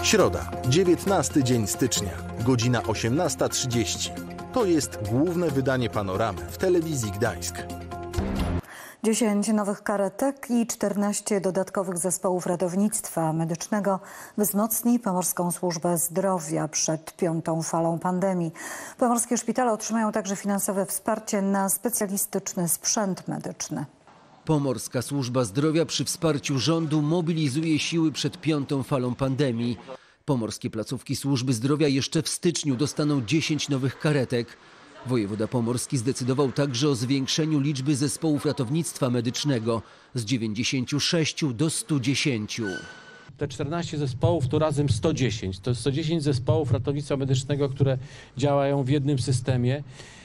Środa, 19 dzień stycznia, godzina 18:30. To jest główne wydanie Panoramy w Telewizji Gdańsk. 10 nowych karetek i 14 dodatkowych zespołów ratownictwa medycznego wzmocni Pomorską Służbę Zdrowia przed 5. falą pandemii. Pomorskie szpitale otrzymają także finansowe wsparcie na specjalistyczny sprzęt medyczny. Pomorska Służba Zdrowia przy wsparciu rządu mobilizuje siły przed 5. falą pandemii. Pomorskie placówki służby zdrowia jeszcze w styczniu dostaną 10 nowych karetek. Wojewoda pomorski zdecydował także o zwiększeniu liczby zespołów ratownictwa medycznego z 96 do 110. Te 14 zespołów to razem 110. To jest 110 zespołów ratownictwa medycznego, które działają w jednym systemie.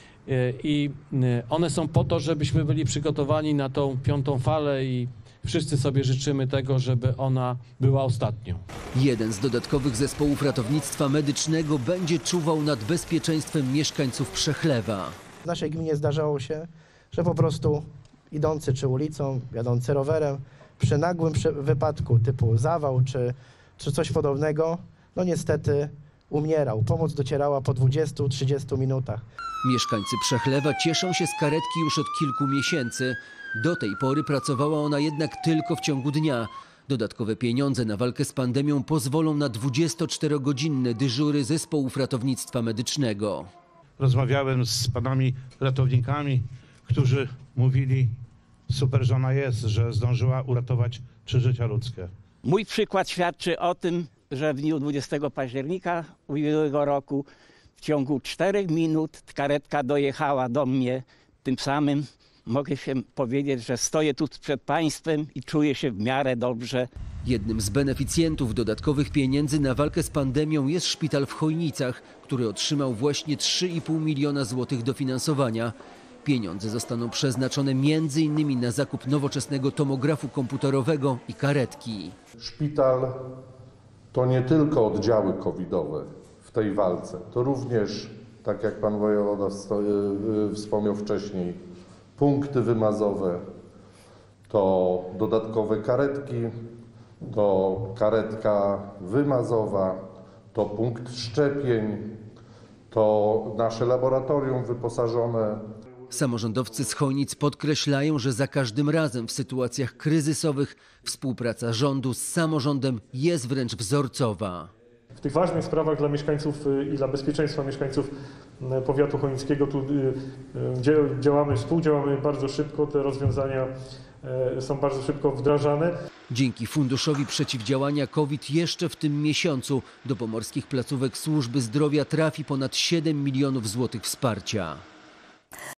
I one są po to, żebyśmy byli przygotowani na tą 5. falę i wszyscy sobie życzymy tego, żeby ona była ostatnią. Jeden z dodatkowych zespołów ratownictwa medycznego będzie czuwał nad bezpieczeństwem mieszkańców Przechlewa. W naszej gminie zdarzało się, że po prostu idący czy ulicą, jadący rowerem, przy nagłym wypadku typu zawał czy coś podobnego, no niestety umierał. Pomoc docierała po 20-30 minutach. Mieszkańcy Przechlewa cieszą się z karetki już od kilku miesięcy. Do tej pory pracowała ona jednak tylko w ciągu dnia. Dodatkowe pieniądze na walkę z pandemią pozwolą na 24-godzinne dyżury zespołów ratownictwa medycznego. Rozmawiałem z panami ratownikami, którzy mówili, super żona jest, że zdążyła uratować 3 życia ludzkie. Mój przykład świadczy o tym, że w dniu 20 października ubiegłego roku w ciągu 4 minut karetka dojechała do mnie. Tym samym mogę się powiedzieć, że stoję tu przed państwem i czuję się w miarę dobrze. Jednym z beneficjentów dodatkowych pieniędzy na walkę z pandemią jest szpital w Chojnicach, który otrzymał właśnie 3,5 miliona złotych dofinansowania. Pieniądze zostaną przeznaczone m.in. na zakup nowoczesnego tomografu komputerowego i karetki. Szpital to nie tylko oddziały covidowe w tej walce, to również, tak jak pan wojewoda wspomniał wcześniej, punkty wymazowe, to dodatkowe karetki, to karetka wymazowa, to punkt szczepień, to nasze laboratorium wyposażone. Samorządowcy z Chojnic podkreślają, że za każdym razem w sytuacjach kryzysowych współpraca rządu z samorządem jest wręcz wzorcowa. W tych ważnych sprawach dla mieszkańców i dla bezpieczeństwa mieszkańców powiatu chojnickiego tu współdziałamy bardzo szybko, te rozwiązania są bardzo szybko wdrażane. Dzięki Funduszowi Przeciwdziałania COVID jeszcze w tym miesiącu do pomorskich placówek służby zdrowia trafi ponad 7 milionów złotych wsparcia.